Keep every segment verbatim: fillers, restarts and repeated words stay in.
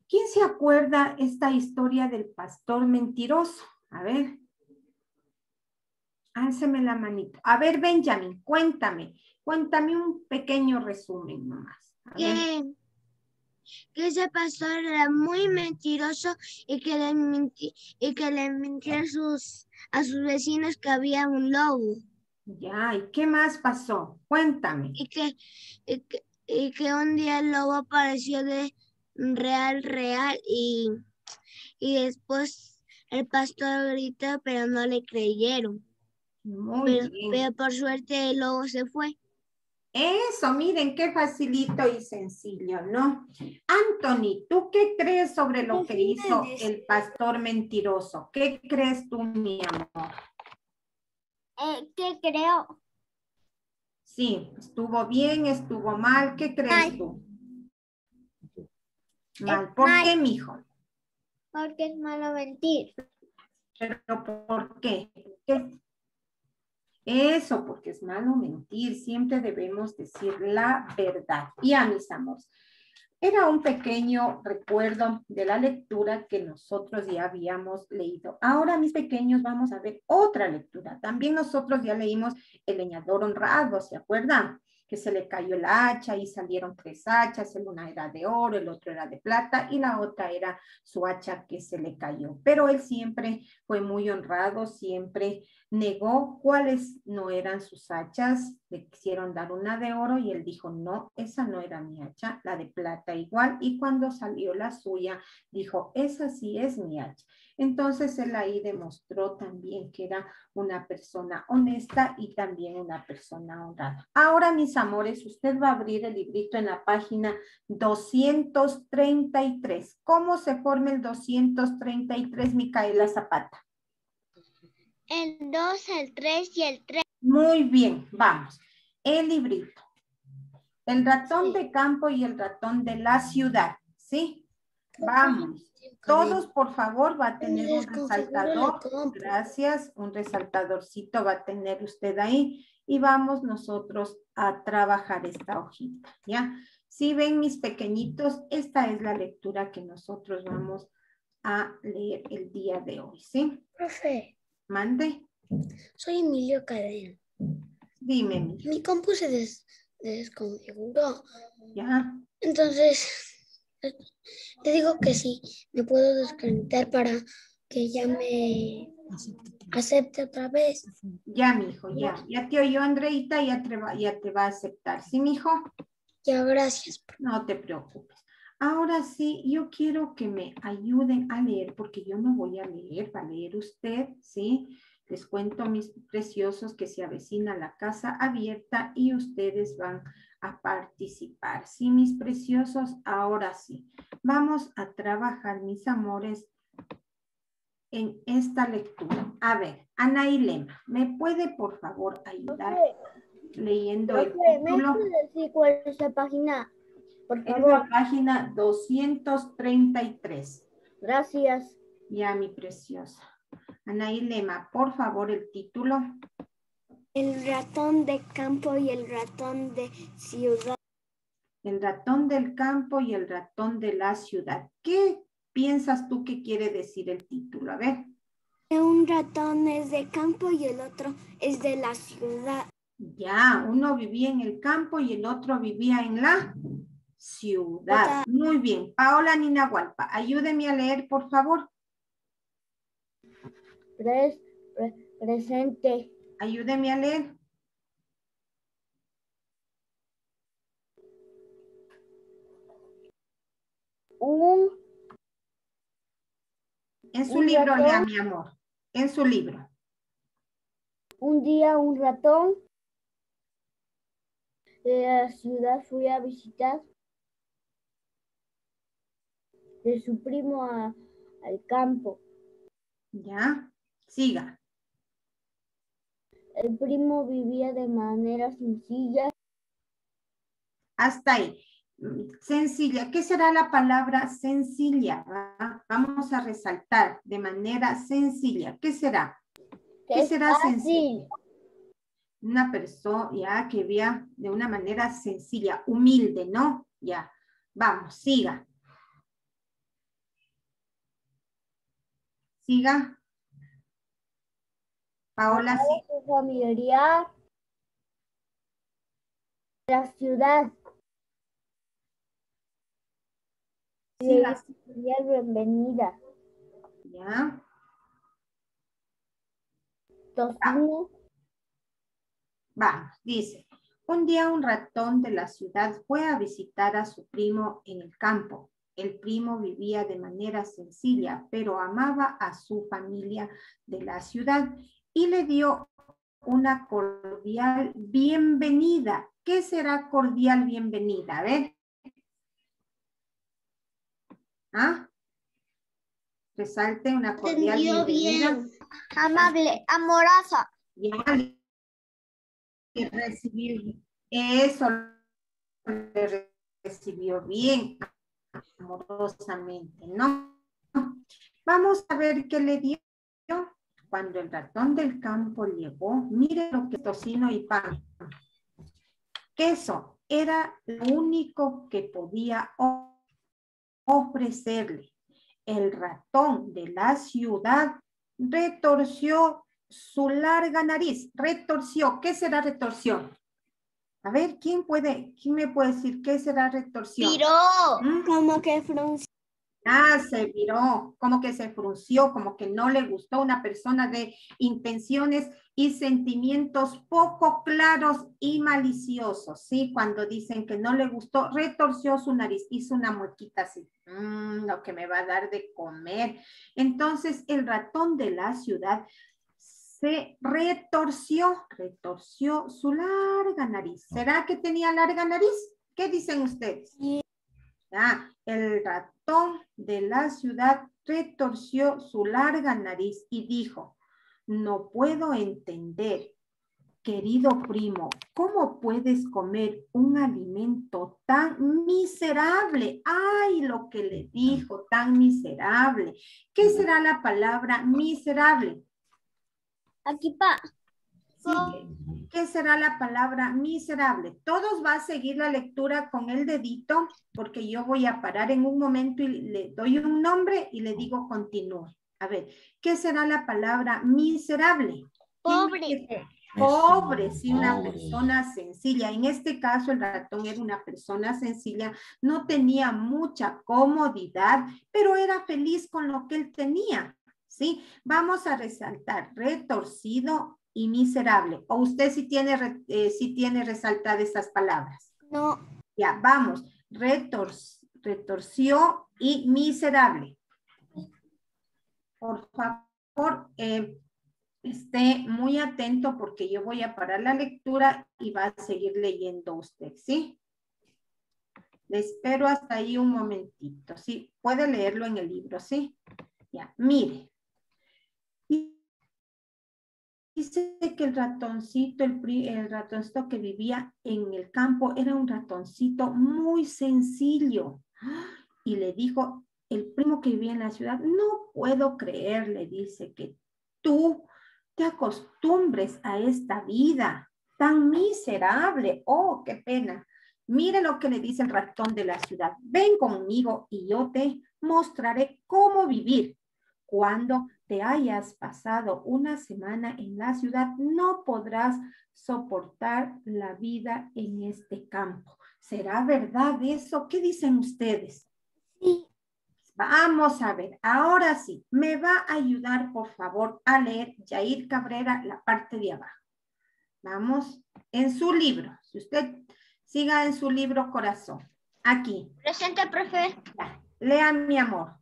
¿Quién se acuerda esta historia del pastor mentiroso? A ver. Álceme la manito. A ver, Benjamin, cuéntame. Cuéntame un pequeño resumen nomás. A ver. Que, que ese pastor era muy mentiroso y que le mintió, y que le mintió a sus, a sus vecinos que había un lobo. Ya, ¿y qué más pasó? Cuéntame. Y que, y que, y que un día el lobo apareció de real, real y, y después el pastor gritó, pero no le creyeron. Muy Pero, bien. pero por suerte el lobo se fue. Eso, miren qué facilito y sencillo, ¿no? Anthony, ¿tú qué crees sobre lo que hizo el pastor mentiroso? ¿Qué crees tú, mi amor? Eh, ¿Qué creo? Sí, ¿estuvo bien, estuvo mal? ¿Qué crees Mal. tú? Mal. Es ¿Por mal. qué, mijo? Porque es malo mentir. ¿Pero por qué? ¿Qué? Eso, porque es malo mentir. Siempre debemos decir la verdad. Y a mis amores, era un pequeño recuerdo de la lectura que nosotros ya habíamos leído. Ahora, mis pequeños, vamos a ver otra lectura. También nosotros ya leímos El leñador honrado, ¿se acuerdan? Que se le cayó el hacha y salieron tres hachas, una era de oro, el otro era de plata y la otra era su hacha que se le cayó. Pero él siempre fue muy honrado, siempre negó cuáles no eran sus hachas, le quisieron dar una de oro y él dijo, no, esa no era mi hacha, la de plata igual, y cuando salió la suya, dijo, esa sí es mi hacha. Entonces él ahí demostró también que era una persona honesta y también una persona honrada. Ahora, mis amores, usted va a abrir el librito en la página doscientos treinta y tres. ¿Cómo se forma el doscientos treinta y tres, Micaela Zapata? El dos, el tres y el tres. Muy bien, vamos. El librito. El ratón de campo y el ratón de la ciudad, ¿sí? Vamos. Todos, por favor, va a tener un resaltador. Gracias. Un resaltadorcito va a tener usted ahí. Y vamos nosotros a trabajar esta hojita, ¿ya? Si ven, mis pequeñitos, esta es la lectura que nosotros vamos a leer el día de hoy, ¿sí? Profe. Mande. Soy Emilio Cadena. Dime, Emilio. Mi compu se des, desconfiguró. ¿Ya? Entonces, te digo que sí, me puedo desconectar para que ya me acepte otra vez. Ya, mijo, ya. Ya te oyó Andreita, ya te va, ya te va a aceptar. ¿Sí, mijo? Ya, gracias. No te preocupes. Ahora sí, yo quiero que me ayuden a leer, porque yo no voy a leer, va a leer usted, ¿sí? Les cuento, mis preciosos, que se avecina la casa abierta y ustedes van a participar. Sí, mis preciosos, ahora sí. Vamos a trabajar, mis amores, en esta lectura. A ver, Anailema, ¿me puede por favor ayudar leyendo el título? ¿Me puede decir cuál es la página? Por Es favor. la página doscientos treinta y tres. Gracias. Ya, mi preciosa. Anailema, por favor, el título. El ratón de campo y el ratón de ciudad. El ratón del campo y el ratón de la ciudad. ¿Qué piensas tú que quiere decir el título? A ver. Un ratón es de campo y el otro es de la ciudad. Ya, uno vivía en el campo y el otro vivía en la ciudad. Muy bien. Paola Ninahualpa, ayúdeme a leer, por favor. Pres, pre, presente. Ayúdeme a leer. Un, En su un libro, ratón, lea, mi amor. En su libro. un día un ratón de la ciudad fue a visitar de su primo a, al campo. Ya, siga. El primo vivía de manera sencilla. Hasta ahí. Sencilla. ¿Qué será la palabra sencilla? ¿Va? Vamos a resaltar de manera sencilla. ¿Qué será? ¿Qué Es será fácil. sencilla? Una persona ya que vea de una manera sencilla, humilde, ¿no? Ya. Vamos, siga. Siga. Paola, sí. Su familiar la ciudad. Siga. Bienvenida. Ya. Tocino. Vamos, dice. Un día un ratón de la ciudad fue a visitar a su primo en el campo. El primo vivía de manera sencilla, pero amaba a su familia de la ciudad y le dio una cordial bienvenida. ¿Qué será cordial bienvenida? A ver. ¿Ah? Resalte una cordial Entendió bienvenida. bien. Amable, amorosa. Ya le recibió eso, le recibió bien, amorosamente, ¿no? Vamos a ver qué le dio. Cuando el ratón del campo llegó, mire lo que tocino y pan. Queso era lo único que podía ofrecerle. El ratón de la ciudad retorció su larga nariz. Retorció. ¿Qué será retorsión? A ver, ¿quién puede, quién me puede decir qué será retorsión? Viró. ¿Mm? Como que frunció. Ah, se viró, como que se frunció, como que no le gustó, una persona de intenciones y sentimientos poco claros y maliciosos, ¿sí? Cuando dicen que no le gustó, retorció su nariz, hizo una muequita así, mmm, lo que me va a dar de comer. Entonces el ratón de la ciudad se retorció, retorció su larga nariz. ¿Será que tenía larga nariz? ¿Qué dicen ustedes? Ah, el ratón de la ciudad retorció su larga nariz y dijo, no puedo entender, querido primo, ¿cómo puedes comer un alimento tan miserable? Ay, lo que le dijo, tan miserable. ¿Qué será la palabra miserable? Aquí pa. Sí, ¿qué, ¿qué será la palabra miserable? Todos van a seguir la lectura con el dedito porque yo voy a parar en un momento y le doy un nombre y le digo continúe. A ver, ¿qué será la palabra miserable? Pobre. Pobre, sí, una persona sencilla. En este caso, el ratón era una persona sencilla, no tenía mucha comodidad, pero era feliz con lo que él tenía, ¿sí? Vamos a resaltar retorcido y miserable. ¿O usted sí tiene, eh, sí tiene resaltadas estas palabras? No. Ya, vamos. Retor, retorció y miserable. Por favor, eh, esté muy atento porque yo voy a parar la lectura y va a seguir leyendo usted, ¿sí? Le espero hasta ahí un momentito, ¿sí? Puede leerlo en el libro, ¿sí? Ya, mire. Dice que el ratoncito, el, el ratoncito que vivía en el campo era un ratoncito muy sencillo. Y le dijo el primo que vivía en la ciudad, no puedo creer, le dice, que tú te acostumbres a esta vida tan miserable. Oh, qué pena. Mire lo que le dice el ratón de la ciudad. Ven conmigo y yo te mostraré cómo vivir. Cuando te hayas pasado una semana en la ciudad, no podrás soportar la vida en este campo. ¿Será verdad eso? ¿Qué dicen ustedes? Sí. Vamos a ver, ahora sí, me va a ayudar por favor a leer Yair Cabrera la parte de abajo. Vamos, en su libro, si usted siga en su libro corazón, aquí. Presente, profe. Ya, lea mi amor.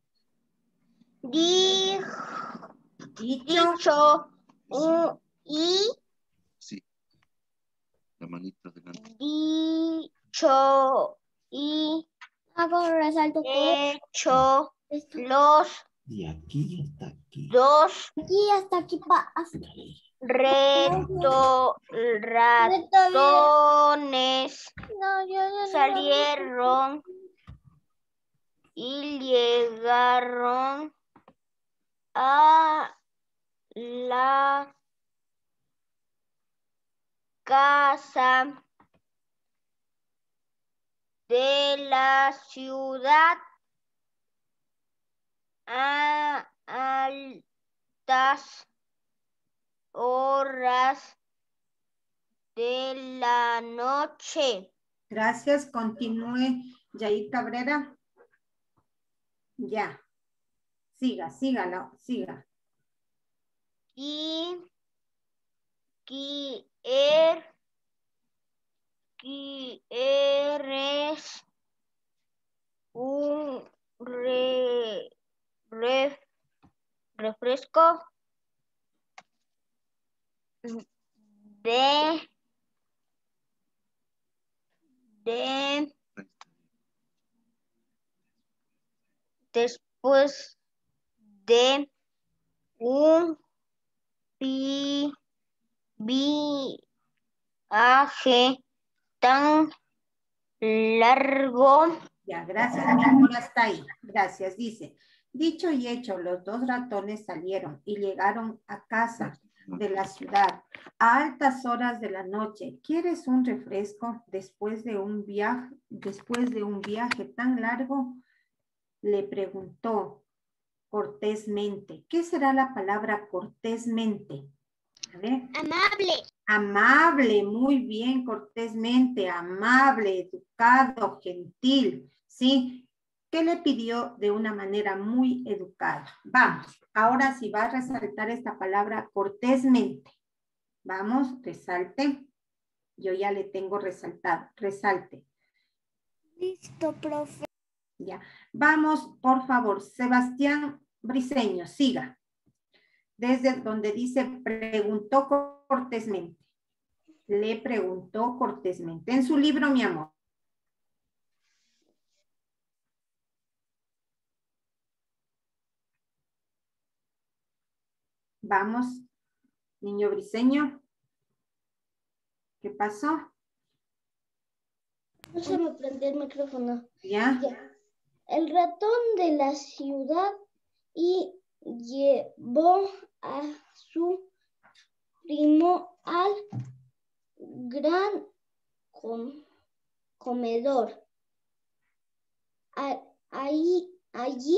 Dijo. Dicho. Dicho. Uh, y. Sí. La manita delante. Dicho. Y. Hago resalto. Hecho. Los. De aquí hasta aquí. Dos. Aquí hasta aquí. Pa, reto. Ratones. No, yo, yo, salieron. Y llegaron a la casa de la ciudad a, al altas horas de la noche. Gracias. Continúe, Yair Cabrera. Ya. Siga, sígala, siga. Y quier, quieres un re, re, refresco de de después de un vi, viaje tan largo. Ya, gracias, mi amor, hasta ahí. Gracias, dice. Dicho y hecho, los dos ratones salieron y llegaron a casa de la ciudad a altas horas de la noche. ¿Quieres un refresco después de un viaje, después de un viaje tan largo? Le preguntó cortésmente. ¿Qué será la palabra cortésmente? A ver. Amable. Amable, muy bien, cortésmente, amable, educado, gentil, ¿sí? ¿Qué le pidió de una manera muy educada? Vamos, ahora sí va a resaltar esta palabra cortésmente. Vamos, resalte. Yo ya le tengo resaltado, resalte. Listo, profe. Ya, vamos, por favor, Sebastián Briceño, siga. Desde donde dice, preguntó cortésmente. Le preguntó cortésmente. En su libro, mi amor. Vamos, niño Briceño. ¿Qué pasó? No se me prendió el micrófono. ¿Ya? Ya. El ratón de la ciudad y llevó a su primo al gran com comedor. A ahí, allí,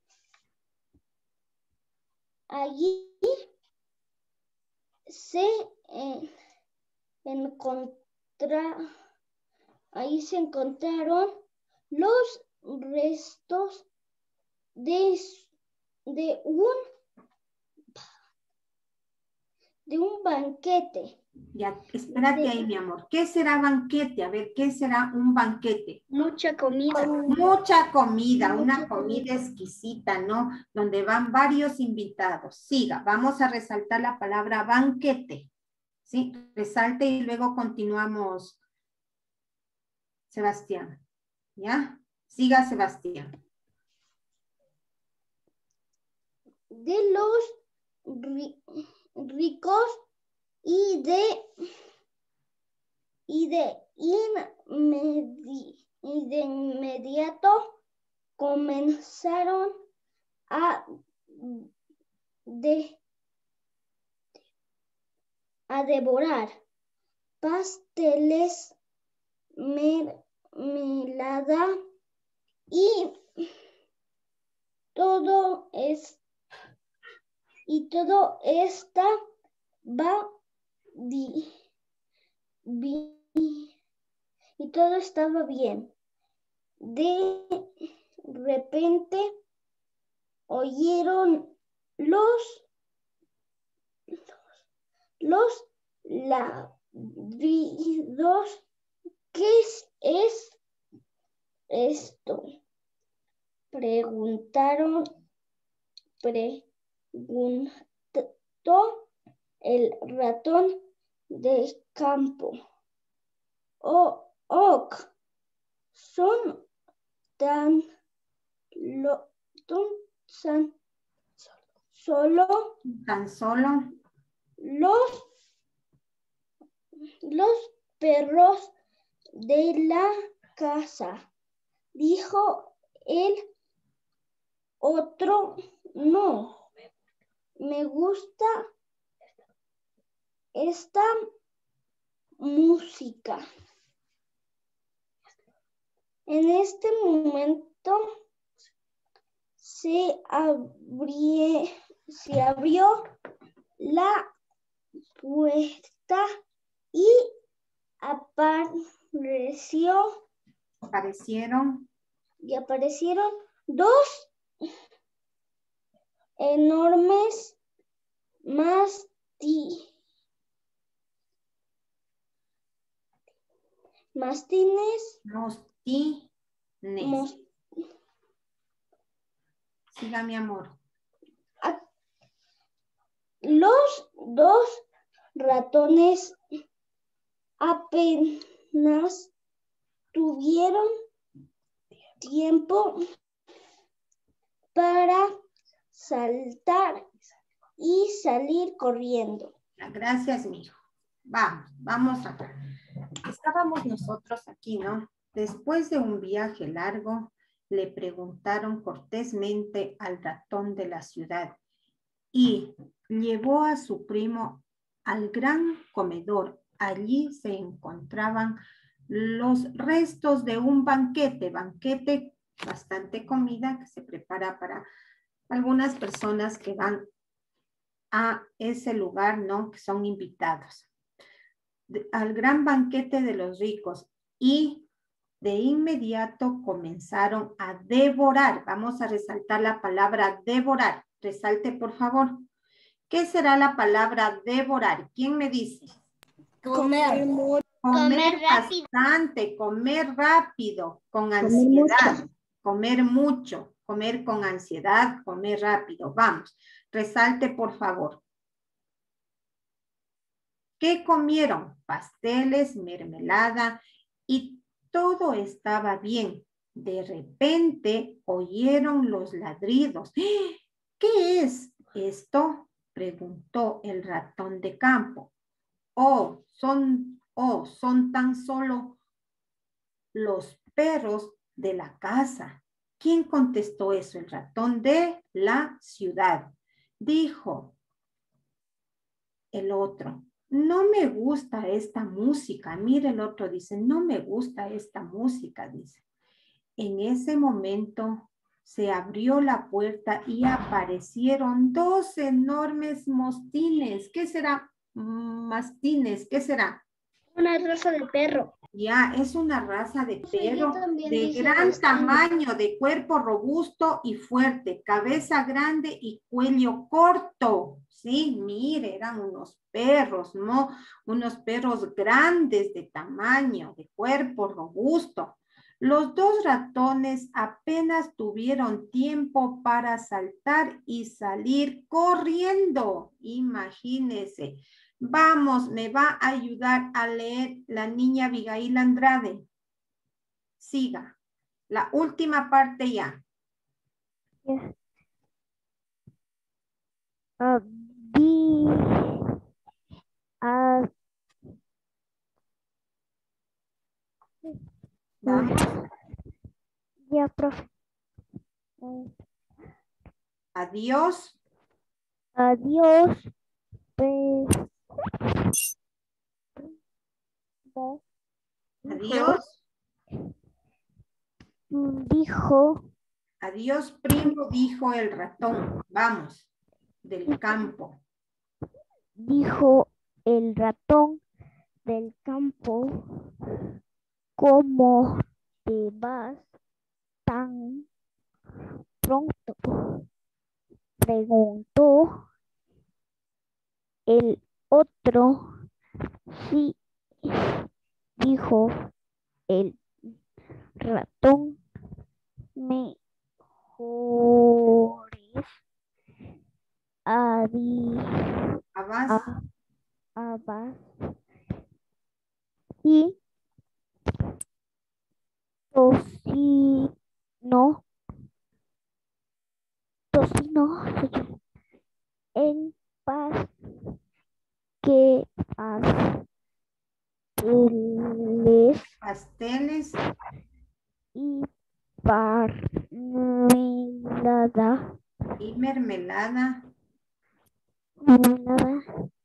allí se eh, encontra, ahí se encontraron los restos de, de un de un banquete. Ya, espérate ahí, mi amor. ¿Qué será banquete? A ver, ¿qué será un banquete? Mucha comida. Mucha comida, Mucha una comida exquisita, ¿no? Donde van varios invitados. Siga, vamos a resaltar la palabra banquete. ¿Sí? Resalte y luego continuamos, Sebastián. ¿Ya? Siga, Sebastián. De los ri ricos y de y de, inmedi y de inmediato comenzaron a de a devorar pasteles, mermelada y todo es y todo esta va di, vi, y todo estaba bien. De repente oyeron los los ladridos. ¿Qué es esto? Preguntaron, preguntó el ratón de campo. Oh, oh, son tan, lo, tan solo, Tan solo. Los, los perros de la casa, dijo el otro. No, me gusta esta música. En este momento se abrieron se abrió la puerta y apareció, Aparecieron y aparecieron dos enormes masti, mastines. mostines. Mos, Siga, mi amor. a, los dos ratones apenas tuvieron tiempo para saltar y salir corriendo. Gracias, mi hijo. Vamos, vamos acá. Estábamos nosotros aquí, ¿no? Después de un viaje largo, le preguntaron cortésmente al ratón de la ciudad y llevó a su primo al gran comedor. Allí se encontraban los restos de un banquete, banquete, bastante comida que se prepara para algunas personas que van a ese lugar, ¿no? Que son invitados. De, al gran banquete de los ricos y de inmediato comenzaron a devorar. Vamos a resaltar la palabra devorar. Resalte, por favor. ¿Qué será la palabra devorar? ¿Quién me dice? Comer. Comer, Comer bastante, comer rápido, con ansiedad, comer mucho, comer con ansiedad, comer rápido. Vamos, resalte, por favor. ¿Qué comieron? Pasteles, mermelada y todo estaba bien. De repente oyeron los ladridos. ¿Qué es esto? Preguntó el ratón de campo. Oh, son, oh, son tan solo los perros de la casa. ¿Quién contestó eso? El ratón de la ciudad. Dijo el otro. No me gusta esta música. Mire, el otro dice, no me gusta esta música, dice. En ese momento se abrió la puerta y aparecieron dos enormes mostines. ¿Qué será? Mastines, ¿qué será? Una raza de perro. Ya, es una raza de perro de gran mastines. tamaño, de cuerpo robusto y fuerte, cabeza grande y cuello corto. Sí, mire, eran unos perros, ¿no? Unos perros grandes de tamaño, de cuerpo robusto. Los dos ratones apenas tuvieron tiempo para saltar y salir corriendo. Imagínense. Vamos, me va a ayudar a leer la niña Abigail Andrade. Siga. La última parte ya. Yes. Uh, the, uh, Vamos. ya, profe. Uh, Adiós. adiós. Pues, Adiós. dijo, Adiós, primo, dijo el ratón. Vamos. Del campo. dijo el ratón del campo, ¿cómo te vas tan pronto? Preguntó el otro. Sí, dijo el ratón, mejores avi, Abas. a- habas y tocino, tocino en paz que pasteles Pasteles. y mermelada, Y mermelada. mermelada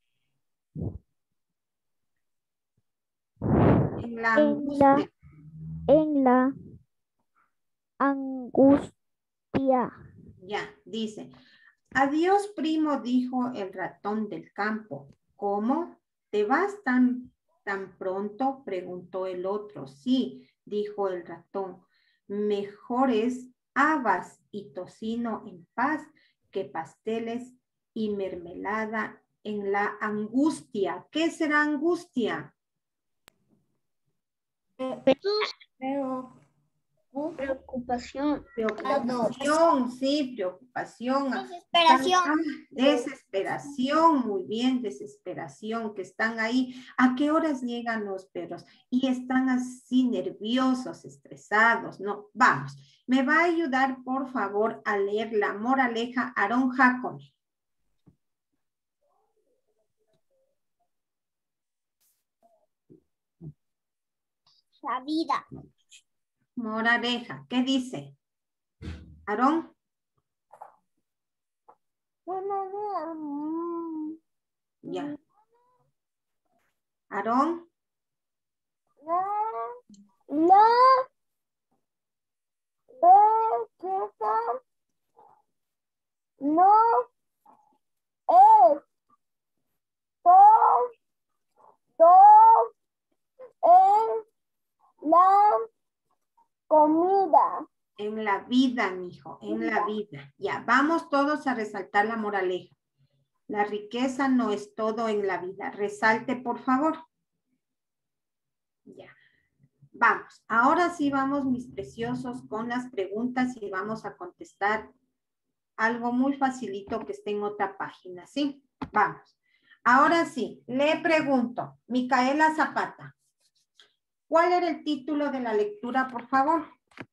En la en la, angustia. en la angustia. Ya, dice. Adiós, primo, dijo el ratón del campo. ¿Cómo? ¿Te vas tan, tan pronto? Preguntó el otro. Sí, dijo el ratón. Mejores habas y tocino en paz que pasteles y mermelada en la angustia. ¿Qué será angustia? Pero, preocupación. Preocupación, sí, preocupación. Desesperación. Están, ah, desesperación, muy bien, desesperación, que están ahí. ¿A qué horas llegan los perros? Y están así nerviosos, estresados, ¿no? Vamos, me va a ayudar, por favor, a leer la moraleja Aarón Jacome. La vida. Moraleja, ¿qué dice? Aarón. Ya. Aarón. La belleza no es todo en la comida. En la vida, mijo, en la vida. Ya, vamos todos a resaltar la moraleja. La riqueza no es todo en la vida. Resalte, por favor. Ya. Vamos, ahora sí vamos, mis preciosos, con las preguntas y vamos a contestar algo muy facilito que esté en otra página, ¿sí? Vamos. Ahora sí, le pregunto, Micaela Zapata, ¿cuál era el título de la lectura, por favor?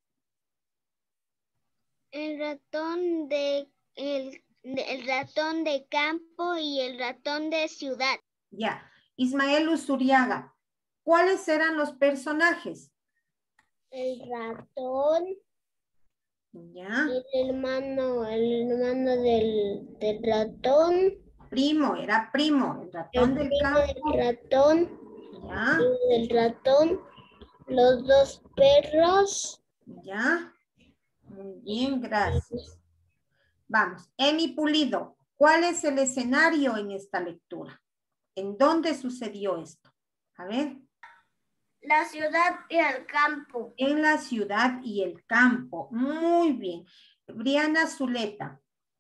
El ratón de el, el ratón de campo y el ratón de ciudad. Ya. Ismael Usuriaga, ¿cuáles eran los personajes? El ratón. Ya. El hermano, el hermano del, del ratón. Primo, era primo, el ratón El del primo campo. del ratón. Ya. El ratón. Los dos perros. Ya. Muy bien, gracias. Vamos, Emi Pulido, ¿cuál es el escenario en esta lectura? ¿En dónde sucedió esto? A ver. La ciudad y el campo. En la ciudad y el campo. Muy bien. Briana Zuleta,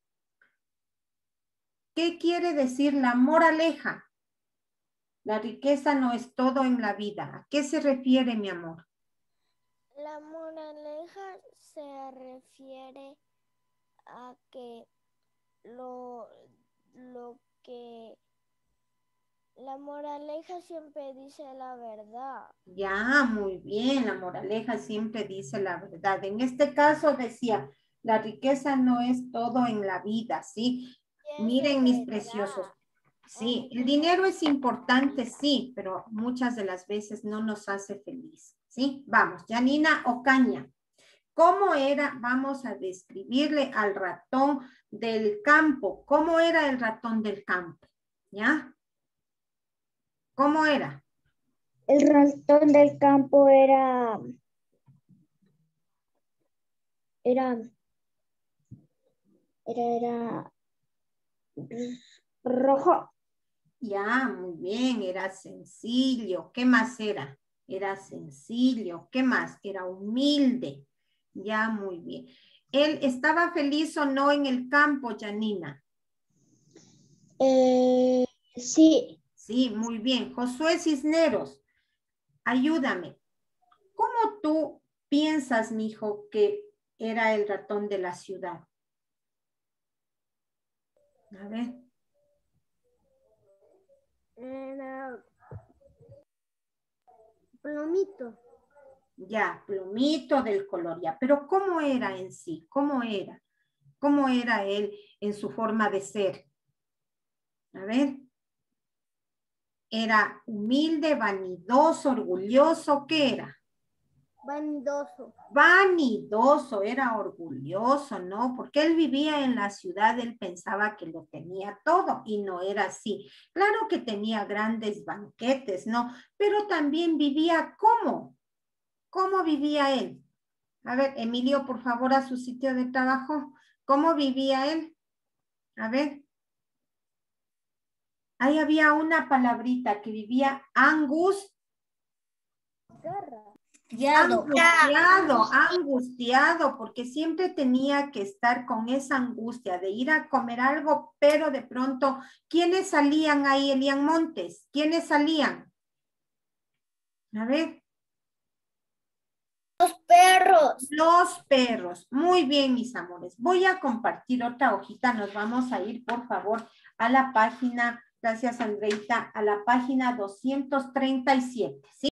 ¿qué quiere decir la moraleja? La riqueza no es todo en la vida. ¿A qué se refiere, mi amor? La moraleja se refiere a que lo, lo que la moraleja siempre dice la verdad. Ya, muy bien. La moraleja siempre dice la verdad. En este caso decía, la riqueza no es todo en la vida, ¿sí? Sí, Miren, mis preciosos. Sí, el dinero es importante, sí, pero muchas de las veces no nos hace feliz, ¿sí? Vamos, Janina Ocaña. ¿Cómo era? Vamos a describirle al ratón del campo. ¿Cómo era el ratón del campo? ¿Ya? ¿Cómo era? El ratón del campo era era era, era rojo. Ya, muy bien, era sencillo. ¿Qué más era? Era sencillo. ¿Qué más? Era humilde. Ya, muy bien. ¿Él estaba feliz o no en el campo, Janina? Eh, sí. Sí, muy bien. Josué Cisneros, ayúdame. ¿Cómo tú piensas, mijo, que era el ratón de la ciudad? A ver. Era plomito. Ya, plomito del color, ya. Pero ¿cómo era en sí? ¿Cómo era? ¿Cómo era él en su forma de ser? A ver. Era humilde, vanidoso, orgulloso, ¿qué era? Vanidoso. Vanidoso, era orgulloso, ¿no? Porque él vivía en la ciudad, él pensaba que lo tenía todo y no era así. Claro que tenía grandes banquetes, ¿no? Pero también vivía ¿cómo? ¿Cómo vivía él? A ver, Emilio, por favor, a su sitio de trabajo. ¿Cómo vivía él? A ver. Ahí había una palabrita que vivía angustiado. Angustiado, angustiado, porque siempre tenía que estar con esa angustia de ir a comer algo, pero de pronto, ¿quiénes salían ahí, Elian Montes? ¿Quiénes salían? A ver. Los perros. Los perros. Muy bien, mis amores. Voy a compartir otra hojita. Nos vamos a ir, por favor, a la página, gracias, Andreita, a la página doscientos treinta y siete, ¿sí?